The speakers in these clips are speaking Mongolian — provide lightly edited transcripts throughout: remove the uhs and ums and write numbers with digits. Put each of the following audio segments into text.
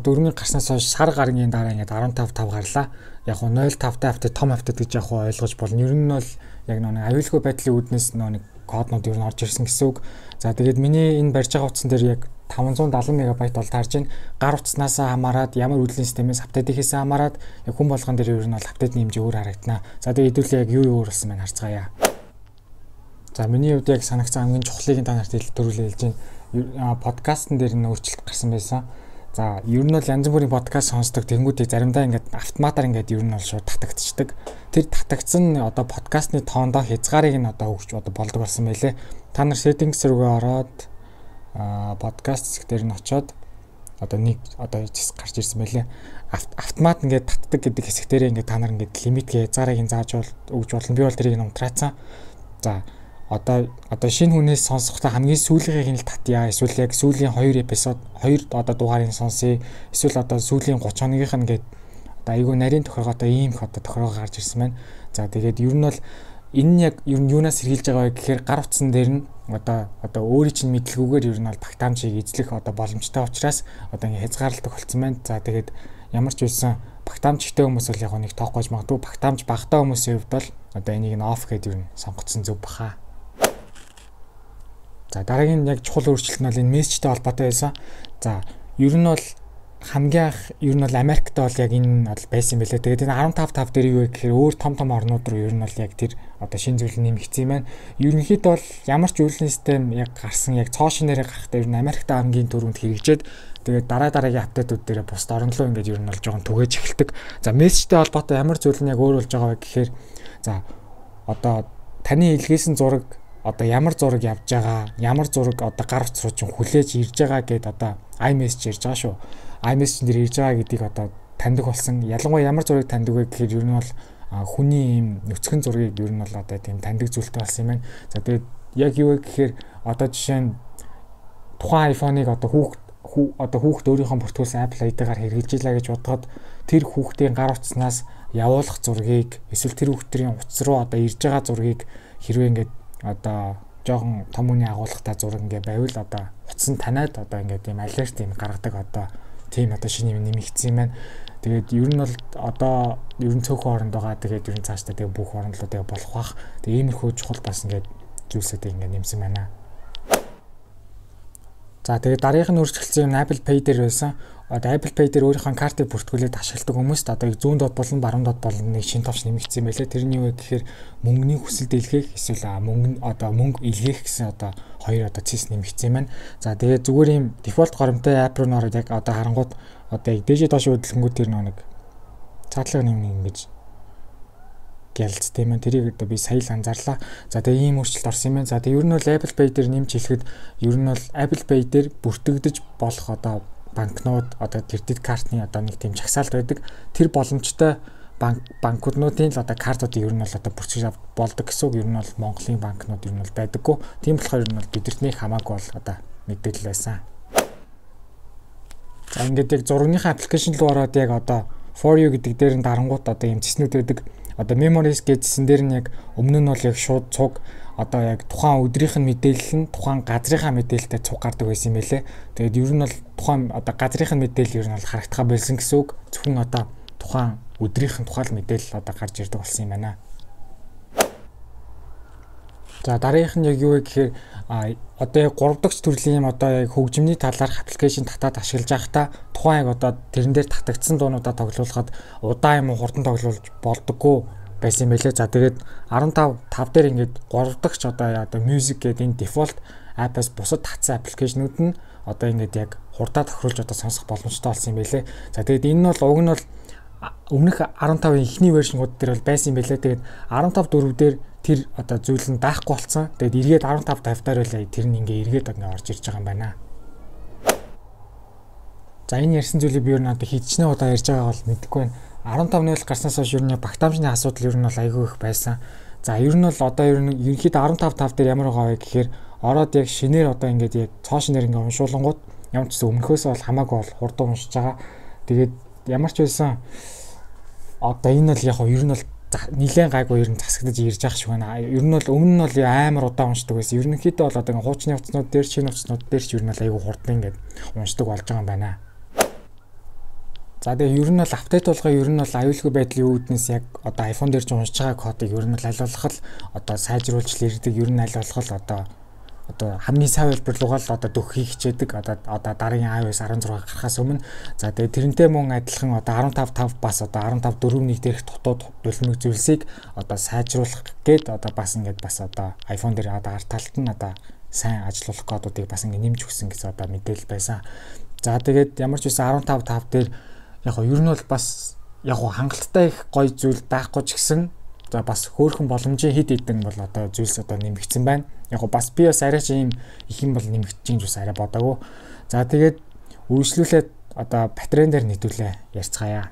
4-ний гарснаас хойш сар гаргийн дараа ингээд 15 гарлаа. Яг нь 0.5-тай апдейт том апдейт гэж яг ойлгож болно. Ер нь бол яг нэг аюулгүй байдлын үүднээс нэг коднууд ер нь орж ирсэн гэсэн үг. За тэгээд миний энэ барьж байгаа утсан дээр яг 570 МБ бол таарж байна. Гар утаснаас хамаарат ямар үйлдвэрлэлийн системээс апдейтээс хамаарат яг хүн болгон дээр ер нь бол апдейтний хэмжээ өөр харагдана. За тэгээд хэдүүлээ яг юу өөр болсон байна харцгаая. За миний хувьд яг санагцсан хамгийн чухлыг та нарт төрүүлээ хэлж байна. Подкастн дээр нэг өөрчлөлт гарсан байсан. За ер нь бол янз бүрийн подкаст сонсдог тэнгүүдийг заримдаа ингээд автоматар ингээд ер нь бол шууд татагдчихдаг. Тэр татагдсан одоо подкастны тоондоо хязгаарыг нь одоо өгч болдог болсон байлээ. Та нар settings рүүгээ ороод подкаст хэсэг дээр нь очоод одоо нэг хэсэг гарч ирсэн байлээ. Автомат ингээд татдаг гэдэг хэсэг дээр ингээд та нар ингээд лимит хязгаарыг нь зааж өгч болно. Би бол тэрийг нумтраацсан. За одоо шинэ хүнээс сонсохдоо хамгийн сүүлийнхийг нь л татъя. Эсвэл яг сүүлийн 2 эпизод 2 дугаарыг сонсъё. Эсвэл сүүлийн 30 хоногийнх нь гээд айгүй нарийн тохиргоотой ийм их тохиргоо гарч ирсэн байна. За тэгээд ер нь бол энэ яг ер нь юунаас сэргийлж байгаа вэ гэхээр гар утсан дээр нь өөрийн чинь мэдлэгүүгээр ер нь бол багтаамжийг эзлэх боломжтой учраас ингээ хязгаарладаг болсон байна. За тэгээд ямар ч байсан багтаамжтай хүмүүс бол яг нэг тоохгүй магадгүй багтаамж багтаа хүмүүсийн хувьд бол энийг нь офф гэдэг ер нь сонгогдсон зөв баха. За дараагийн яг чухал өөрчлөлт нь бол энэ мессежтэй холбоотой байсан. За ер нь бол хамгийн анх ер нь бол Америкт бол яг энэ байсан байлээ. Тэгээд энэ 15.5 дээр юу вэ гэхээр өөр том орнууд руу ер нь бол яг тэр шинэ зүйл нэмэгдсэн юм байна. Ерөнхийдөө бол ямар ч үйлдвэрлэлийн систем яг гарсан яг цоо шинээрээ гарахтаа ер нь Америкт хамгийн түрүүнд хэрэгжээд тэгээд дараагийн апдейтууд дээр бусд орн руу ингээд ер нь бол жоохон түгээж эхэлдэг. За мессежтэй холбоотой ямар зүйл нь яг өөр болж байгаа вэ гэхээр за таны илгээсэн зураг ямар зураг явж байгаа, ямар зураг гар утас руу чинь хүлээж ирж байгаа гэд iMessage ирж байгаа шүү. iMessage дээр ирж байгаа гэдгийг таньдаг болсон. Ялангуяа ямар зургийг таньдаг вэ гэхээр ер нь бол хүний ийм нүцгэн зургийг ер нь бол тийм таньдаг зүйлтэй болсон юм байна. За тэгээд яг юу вэ гэхээр жишээ нь тухайн iPhone-ыг хүүхд өөрийнхөө бүртгүүлсэн Apple ID-гаар хэрэгжилж илаа гэж бодоход тэр хүүхдийн гар утаснаас явуулах зургийг эсвэл тэр хүүхдийн утас руу ирж байгаа зургийг хэрвээ ингээд жоохон том үний агуулгатай зураг ингээ байвал утас нь таниад ингээ тийм алерт юм гаргадаг тийм шинэ юм нэмэгдсэн юм байна. Тэгээд ер нь бол ер нь цөөхөн оронд байгаа. Тэгээд ер нь цаашдаа тэгээд бүх оронд руу тэгээд болох бах. Тэгээд иймэрхүү чухал бас ингээ зүйлсүүд ингээ нэмсэн байна. За тэгээд дараагийн өөрчлөлт юм Apple Pay дээр байсан. Apple Pay дээр өөрийнхөө картыг бүртгүүлээд ашигладаг хүмүүст зүүн дот болон баруун дот болон нэг шинэ товч нэмэгдсэн юм байлээ. Тэрний юу вэ гэхээр мөнгөний хүсэлт илгээх эсвэл мөнгө илгээх гэсэн хоёр цэс нэмэгдсэн юм байна. За тэгээд зүгээр ийм дефолт горомтой app руу нөрөөд яг харангууд яг дээшээ доош хөдөлгөнгүүд тэр нэг цаатлага нэмнэ ингэж гялцтай юм. Тэрийг би сая л анзаарлаа. За тэгээд ийм өөрчлөлт орсон юм байна. За тэгээд ер нь бол Apple Pay дээр нэмж хэлэхэд ер нь бол Apple Pay дээр бүртгэгдэж болох банкнууд кредит картны нэг тийм жагсаалт байдаг. Тэр боломжтой банкнуудын л картуудыг ер нь бол бүртгэж болдог гэсэн үг. Ер нь бол Монголын банкнууд ер нь бол байдаггүй. Тийм болохоор ер нь бол бидэртний хамаагүй бол мэдээлэл байсан. За ингээд яг зургийнхаа аппликейшн руу ороод яг For You гэдэг дээр нь дарангууд ийм цэснүүд байдаг. Memories гэдсэн дээр нь яг өмнө нь бол яг шууд цуг яг тухайн өдрийнх нь мэдээлэл нь тухайн газрынхаа мэдээлэлтэй цуг гардаг байсан юм байлээ. Тэгээд ер нь бол тухайн газрынх нь мэдээлэл ер нь бол харагдахаа болсон гэсэн үг. Зөвхөн тухайн өдрийнх нь тухайл мэдээлэл гарч ирдэг болсон юм байна. За дараагийнх нь яг юу вэ гэхээр яг 3 дахь төрлийн юм яг хөгжмөний талаарх аппликейшн татаад ашиглаж байхдаа тухайн яг тэрэн дээр татагдсан дуунуудаа тоглуулахад удаан юм уу хурдан тоглуулж болдоггүй байсан юм байлээ. За тэгээд 15.5 дээр ингээд 3 дахь music гэдэг энэ default app-аас бусад татсан аппликейшнүүд нь ингээд яг хурдаа тохируулж сонсох боломжтой болсон юм байлээ. За тэгээд энэ нь бол уг нь бол өмнөх 15-ын эхний вершнгууд дээр бол байсан юм байлээ. Тэгээд 15.4 дээр тэр зүйл нь даахгүй болсон. Тэгээд эргээд 15.50 дээр л тэр нь ингээ эргээд орж ирж байгаа юм байна. За энэ ярьсан зүйлийг би ер нь хийчнээ ярьж байгаа бол мэдэхгүй байна. 15-ны гарснаас хойш ер нь багтаамжны асуудал ер нь бол айгүй их байсан. За ер нь бол ерөнхийдөө 15.5 дээр ямар байгаа вэ гэхээр ороод яг шинээр ингээд яг цоо шинээр ингээ уншуулангууд ямар ч өмнөхөөс бол хамаагүй бол хурдан уншиж байгаа. Тэгээд ямар ч байсан энэ бол яг ер нь бол нилээн гайгүй ер нь засагдаж ирж байгаа шиг байна. Ер нь бол өмнө нь бол амар удаан уншдаг байсан. Ерөнхийдөө бол ингээ хуучны утаснууд дээр шинэ утаснууд дээр ч ер нь бол айгүй хурдан ингээд уншдаг болж байгаа юм байна. За тэгээ ер нь бол апдейт болгоо ер нь бол аюулгүй байдлын үүднээс яг одоо iPhone дээр ч уншиж байгаа кодыг ер нь бол аль болох одоо сайжруулж ирдэг, ер нь аль болох одоо хамгийн сайн хэлбэр рүү л одоо дөхөхийг хичээдэг. Одоо дараагийн iOS 16 гарахаас өмнө. За тэгээ тэрнтэй мөн адилхан одоо 15.5 бас одоо 15.4.1 дээрх дутууд дулмыг зүйлсийг одоо сайжруулах гээд одоо бас ингээд бас одоо iPhone дээр одоо ард талд нь одоо сайн ажиллах кодуудыг бас ингээд нэмж өгсөн гэсэн одоо мэдээлэл байсан. За тэгээд ямар ч үсэн 15.5 дээр яг нь ер нь бол бас яг хангалттай их гоё зүйл байхгүй ч гэсэн за бас хөөрхөн боломжийн хэд хэдэн бол одоо зүйлс одоо нэмэгдсэн байна. Яг бас би бас арай ч ийм их юм бол нэмэгдэж юм зүс арай бодоагүй. За тэгээд үргэлжлүүлээд одоо батарейн дээр нэдүүлээ ярьцгаая.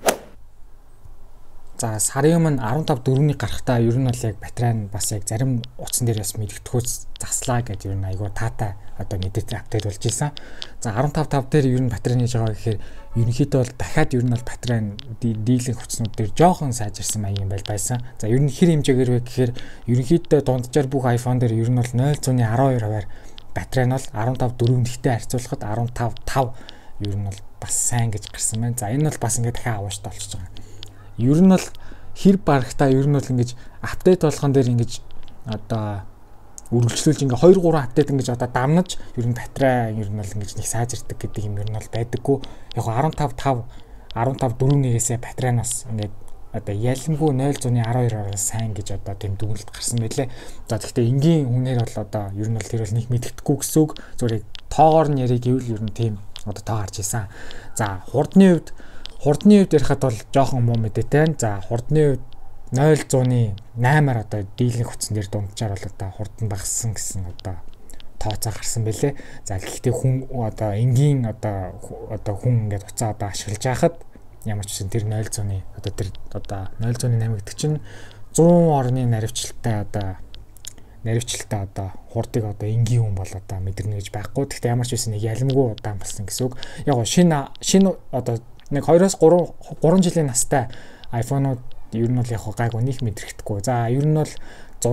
За сарын өмнө 15.4-ний гарахтаа ер нь бол яг батарей нь бас яг зарим утсан дээр бас мэдгэдэгхүүц заслаа гэдэг ер нь айгүй таатай одоо мэдээтэй апдейт болж ирсэн. За 15.5 дээр ер нь батарей нээж байгаа гэхээр ерөнхийдөө бол дахиад ер нь бол батарей дийлэнх утаснууд дээр жоохон сайжирсан маяг юм байсан. За ер нь хэр хэмжээгээр вэ гэхээр ерөнхийдөө дунджаар бүх iPhone дээр ер нь бол 0.12% батарей нь бол 15.4-тэй харьцуулахад 15.5 ер нь бол бас сайн гэж гарсан байна. За энэ бол бас ингээд дахиад авааштай болчихж байгаа. Ер нь бол хэр барагтаа ер нь бол ингэж апдейт болгон дээр ингэж одоо үргэлжлүүлж ингээ 2-3 апдейт ингэж одоо давнаж ер нь батарей ер нь бол ингэж нэг сайжирдаг гэдэг юм ер нь бол байдаггүй. Яг 15.5 15.4-ээс батарейнаас ингээд одоо ялмгүй 0.12-аар сайн гэж одоо тийм дүгнэлт гарсан байлээ. За гэхдээ энгийн үнээр бол одоо ер нь бол тэр бол нэг мэддэхгүй гэсэн үг. Зүгээр тоогоор нь яриг гэвэл ер нь тийм одоо тоо гарч исэн. За хурдны хувьд ярихад бол жоохон муу мэдээтэй. За хурдны хувьд 0.8-аар одоо дийлэнх утсан дээр дунджаар бол одоо хурд нь багассан гэсэн одоо тооцоо гарсан байлээ. За гэхдээ хүн одоо энгийн одоо хүн ингээд уцаа одоо ашиглаж байхад ямар ч үсэн тэр 0.0 одоо тэр одоо 0.8 гэдэг чинь 100 орны наривчлалтай одоо хурдыг одоо энгийн хүн бол одоо мэдэрнэ гэж байхгүй. Гэхдээ ямар ч үсэн нэг ялмгүй удаан болсон гэсэн үг. Яг шинэ одоо нэг 2-3 жилийн настай iPhone-ууд ер нь бол яг гайгүй нэг мэдрэхдэггүй. За ер нь бол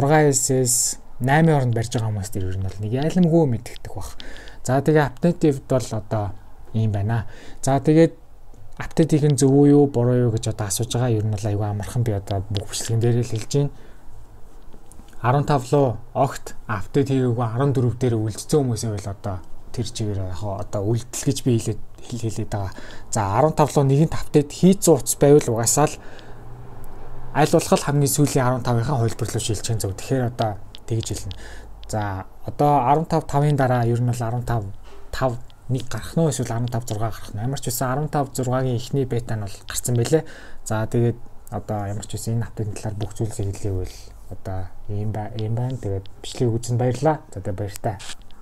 6S 8 оронд барьж байгаа хүмүүс тэр ер нь бол нэг ялмгүй мэдэгдэх бах. За тэгээ апдейтивд бол одоо ийм байна. За тэгээд апдейтийн зөв үү буруу юу гэж одоо асууж байгаа. Ер нь бол аюу амархан би одоо бүх бичлэгэн дээр л хэлж байна. 15 руу огт апдейт хийгээгүй 14 дээр үлдсэн хүмүүсээ бол одоо тэр чигээр яг одоо үлдэл гэж би хэлээд байгаа. За 15 руу нэгэнт апдейт хийцэн утас байвал угаасаа л аль болох хамгийн сүүлийн 15-ынхаа хувилбар руу шилжих зөв. Тэгэхээр одоо тэгж хэлнэ. За одоо 15.5-ын дараа ер нь бол 15.5 нэг гарах нь эсвэл 15.6 гарах нь. Ямар ч үсэн 15.6-гийн эхний бета нь бол гарсан байлээ. За тэгээд одоо ямар ч үсэн энэ апдейтын талаар бүх зүйлсийг хэлээвэл одоо ийм байна. Тэгээд бичлэгийг үзэн баярлаа. За тэгээд баяртай.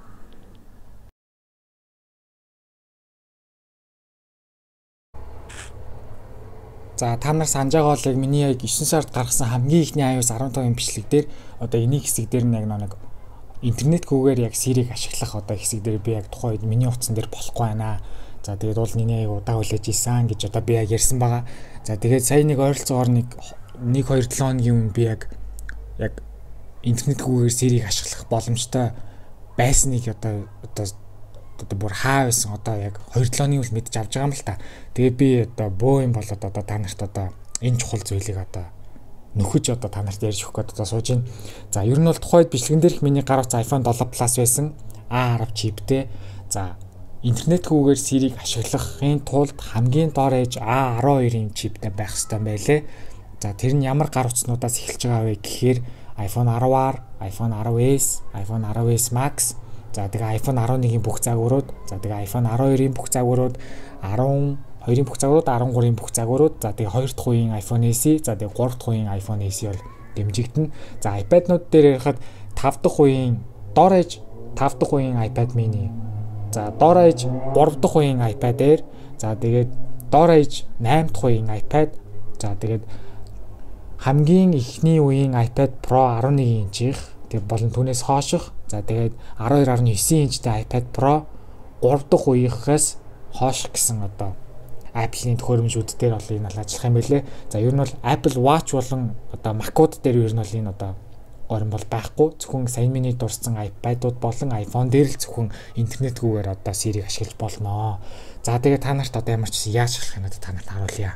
За та нар санаж байгаа бол яг миний яг 9 сард гаргасан хамгийн ихний iOS 15-ын бичлэг дээр одоо энийг хэсэг дээр нэг интернетгүйгээр яг Siri-г ашиглах одоо хэсэг дээр би яг тухайн үед миний утсан дээр болохгүй байна. За тэгээд уул миний удаа хүлээж исэн гэж одоо би яг ярьсан байгаа. За тэгээд сая нэг ойролцоогоор нэг 2-7 хоногийн өмнө би яг интернетгүйгээр Siri-г ашиглах боломжтой байсныг одоо бүр хаа байсан одоо яг 2-7 хоногийн үл мэдж авч байгаа юм л та. Тэгээ би одоо бөө юм болоод одоо та нарт одоо энэ чухал зүйлийг одоо нөхөж одоо та нарт ярьж өгөх гээд одоо сууж байна. За ер нь бол тухайд бичлэгэн дээрх миний гаргаж iPhone 7 Plus байсан A10 чиптэй. За интернетгүйгээр Siri-г ашиглахын тулд хамгийн доор ээж A12-ийн чиптэй байх хэрэгтэй байлээ. За тэр нь ямар гар утаснуудаас эхэлж байгаа вэ гэхээр iPhone 10R, iPhone 10s, iPhone 10s Max. За тэгээ iPhone 11-ийн бүх загварууд, за тэгээ iPhone 12-ийн бүх загварууд, 12-ийн бүх загварууд, 13-ийн бүх загварууд, за тэгээ 2 дахь үеийн iPhone SE, за тэгээ 3 дахь үеийн iPhone SE бол дэмжигдэнэ. За iPad-нууд дээр ярихад 5 дахь үеийн доор ээж 5 дахь үеийн iPad mini. За доор ээж 3 дахь үеийн iPad Air, за тэгээд доор ээж 8 дахь үеийн iPad, за тэгээд хамгийн ихний үеийн iPad Pro 11 инчийнх, тэг болон түүнээс хооших. За тэгээд 12.9 инчтэй iPad Pro 3 дахь үеийнхээс хойш гэсэн одоо Apple-ийн төхөөрөмжүүд дээр бол энэ бол ажиллах юм байлээ. За ер нь бол Apple Watch болон одоо Mac-ууд дээр ер нь бол энэ одоо горин бол байхгүй. Зөвхөн сая миний дурсан iPad-ууд болон iPhone дээр л зөвхөн интернетгүйгээр одоо Siri-г ашиглаж болно. За тэгээд та нарт одоо ямар ч яаж ашиглах нь та нарт харуулъя.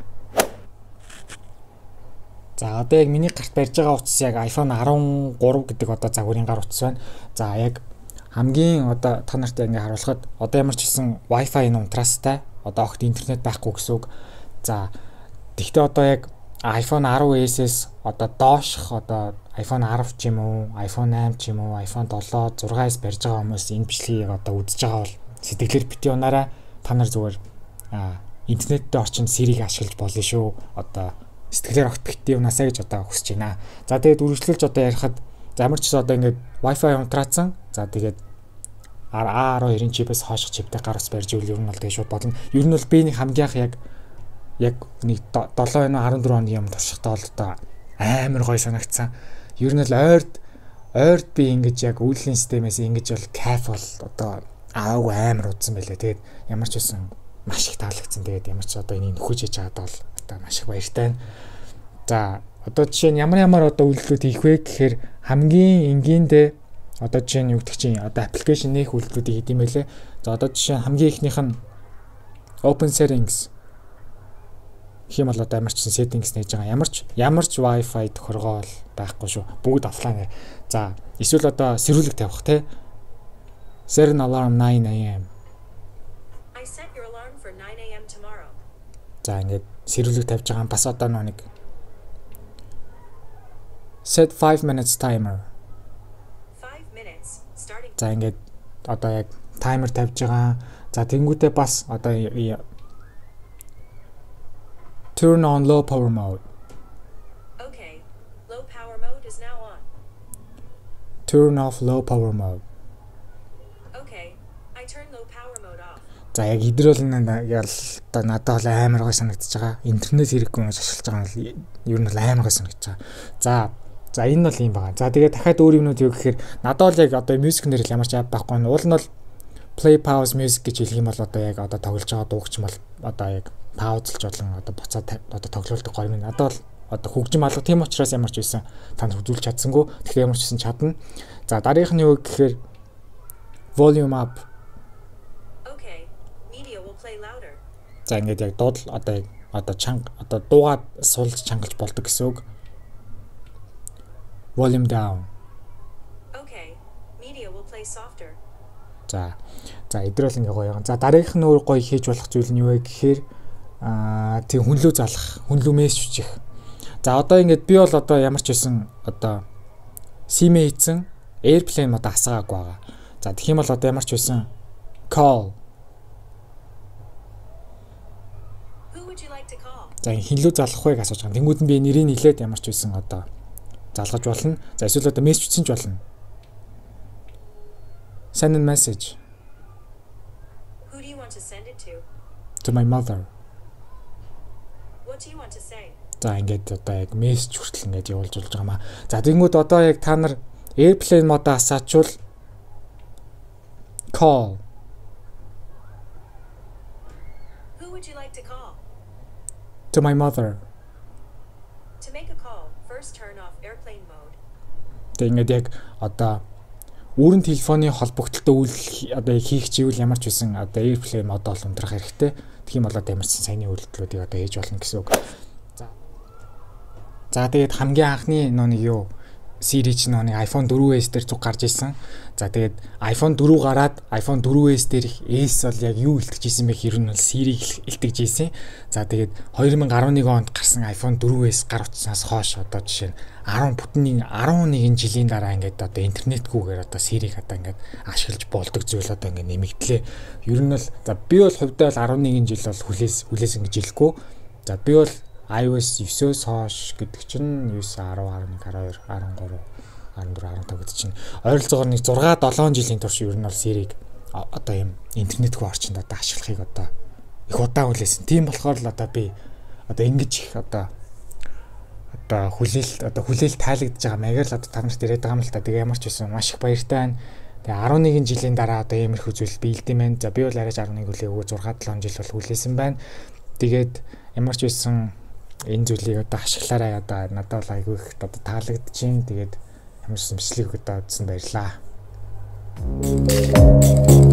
За одоо яг миний гарт барьж байгаа утас яг iPhone 13 гэдэг одоо загварын гар утас байна. За яг хамгийн одоо та нарт ингээ харуулхад одоо ямар ч гэсэн Wi-Fi-ийн унтраастай одоо огт интернет байхгүй гэсэн үг. За тэгтээ одоо яг iPhone 10s-с одоо доошх одоо iPhone 10 ч юм уу, iPhone 8 ч юм уу, iPhone 7, 6s барьж байгаа хүмүүс энэ бичлэгийг одоо үзэж байгаа бол сэтгэлээр бити унаараа та нар зүгээр интернеттэй орчин Siri-г ашиглаж болно шүү. Одоо сэтгэлээр огт бити унаасаа гэж одоо хүсэж байна. За тэгээд үргэлжлүүлж одоо ярихад ямар ч гэсэн одоо ингээд Wi-Fi унтраацсан. За тэгээд A12-ийн чипээс хооших чиптэй гар ус барьж ивэл ер нь бол тэгээд шууд болно. Ер нь бол би нэг хамгийн анх яг нэг 7 14 оны юм туршихтаа бол одоо амар гоё санагдсан. Ер нь л ойрд би ингэж яг үйлдлийн системээс ингэж бол кайф бол одоо аагүй амар удсан байлээ. Тэгээд ямар ч байсан маш их таалагдсан. Тэгээд ямар ч одоо энийг нөхөж хийж байгаад бол одоо маш их баяртай байна. За одоо жишээ нь ямар одоо үйлдэлүүд хийх вэ гэхээр хамгийн энгийндээ одоо жишээ нь юу гэдэг чинь одоо аппликейшн нэх үйлдэлүүдийг хийх юм байлээ. За одоо жишээ хамгийн ихнийх нь open settings хэм бол одоо ямар ч settings нээж байгаа. Ямар ч Wi-Fi тохиргоо байхгүй шүү. Бүгд офлайн. За эсвэл одоо сэрүүлэг тавих те. Set an alarm 9 am. I set your alarm for 9 am tomorrow. За ингээд сэрүүлэг тавьж байгаа бас одоо нэг set 5 minutes timer. 5 minutes starting. За ингээд одоо яг таймер тавьж байгаа. За тэнгуүтээ бас одоо turn on low power mode. Okay. Low power mode is now on. Turn off low power mode. Okay. I turn low power mode off. За яг идрэл яг одоо надад бол амар гой санагдаж байгаа. Интернет хэрэггүй гэж ашиглаж байгаа нь ер нь бол амар гой санагдаж байгаа. За энэ бол юм байна. За тэгээд дахиад өөр юмнууд юу гэхээр надад бол яг одоо music нэр ямар ч app байхгүй. Уул нь бол play pause music гэж хэлэх юм бол одоо яг одоо тоглож байгаа дуугч мал одоо яг паузлж бодлон одоо буцаад одоо тоглолтог гоё юм. Надад бол одоо хөгжим алга тийм учраас ямар ч байсан та нар үзүүлж чадсангүй. Тэгэхээр ямар ч байсан чадна. За дараагийнх нь юу гэхээр volume up. Okay. Media will play louder. За ингээд яг дуудал одоо чанга одоо дуугаад суулж чангалж болдог гэсэн үг. Volume down. Okay. Media will play softer. За эдрэл ингээ гоё юм. За дараагийнх нь өөр гоё хийж болох зүйл нь юу вэ гэхээр тийм хүнлүү залах, хүнлүү мессеж хүчих. За одоо ингээд би бол одоо ямар ч байсан одоо SIM-ээ хийсэн airplane мод асаагаагүй байгаа. За тэгэх юм бол одоо ямар ч байсан call. Who would you like to call? За хинлүү залах вэ гэж асууж байгаа. Тэнгүүд нь би нэрийг нилээд ямар ч байсан одоо залгаж болно. За эсвэл одоо мессеж хүчсэн ч болно. Send a message. Who do you want to send it to my mother. What do you want to say? За ингээд одоо яг мессеж хүртэл ингээд явуулж болж байгаа маа. За тэгэнгүүт одоо яг та нар airplane модоо асаачвал call. Who would you like to call? To my mother. To make a call, first turn off airplane mode. Тэг ингээд яг одоо өөрийн телефоны холбогдлолтой үйл одоо хийх чивэл ямар ч байсан одоо airplane мод бол ундрах хэрэгтэй. Тэгэх юм бол одоо ямар ч саяны үйлдэлүүдийг одоо хийж болно гэсэн үг. За тэгээд хамгийн анхны нэг юу Siri ч нэг iPhone 4S дээр зүг гарч ирсэн. За тэгээд iPhone 4 гараад iPhone 4S дээр S бол яг юу илтгэж ирсэн бэ хэрэг нь бол Siri илтгэж ирсэн. За тэгээд 2011 онд гарсан iPhone 4S гар утснаас хойш одоо жишээ нь 11 жилийн дараа ингээд одоо интернетгүйгээр одоо Siri-г одоо ингээд ашиглаж болдог зүйл одоо ингээд нэмэгдлээ. Ер нь бол за би бол хувьдаа бол 11 жил бол хүлээсэн гэж хэлэхгүй. За би бол iOS 9-өөс хойш гэдэг чинь 9, 10, 11, 12, 13, 14, 15 гэдэг чинь ойролцоогоор нэг 6-7 жилийн турш ер нь бол Siri-г одоо юм интернетгүй орчинд одоо ашиглахыг одоо их удаан хүлээсэн. Тийм болохоор л одоо би одоо ингэж их одоо хүлээл таалагдж байгаа маягаар л одоо та нарт ирээд байгаа юм л та. Тэгээ ямар ч байсан маш их баяртай байна. Тэгээ 11 жилийн дараа одоо иймэрхүү зүйл биелдэм байна. За би бол арайч 11 хүлээгүй 6-7 жил бол хүлээсэн байна. Тэгээд ямар ч байсан энэ зүйлийг одоо ашиглаарай одоо надад бол айгүй их одоо таалагдчихээн. Тэгээд ямар ч бичлэг өгöd тавьдсан баярлаа.